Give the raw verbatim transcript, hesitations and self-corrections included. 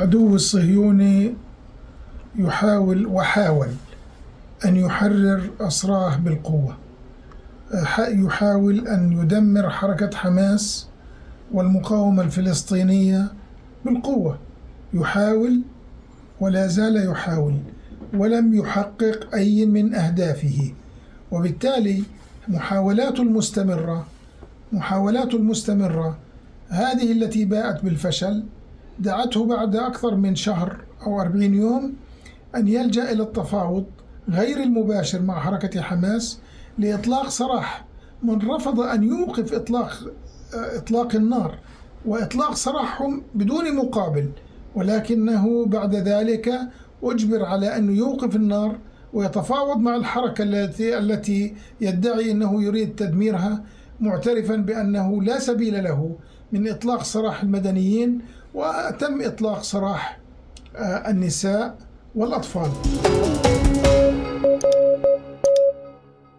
العدو الصهيوني يحاول وحاول أن يحرر أسراه بالقوة، يحاول أن يدمر حركة حماس والمقاومة الفلسطينية بالقوة، يحاول ولا زال يحاول ولم يحقق أي من أهدافه. وبالتالي محاولاته المستمرة محاولاته المستمرة هذه التي باءت بالفشل دعته بعد أكثر من شهر أو أربعين يوم أن يلجأ إلى التفاوض غير المباشر مع حركة حماس لإطلاق سراح. من رفض أن يوقف إطلاق إطلاق النار وإطلاق سراحهم بدون مقابل، ولكنه بعد ذلك أجبر على أن يوقف النار ويتفاوض مع الحركة التي التي يدعي أنه يريد تدميرها، معترفا بأنه لا سبيل له من إطلاق سراح المدنيين، وتم إطلاق سراح النساء والأطفال.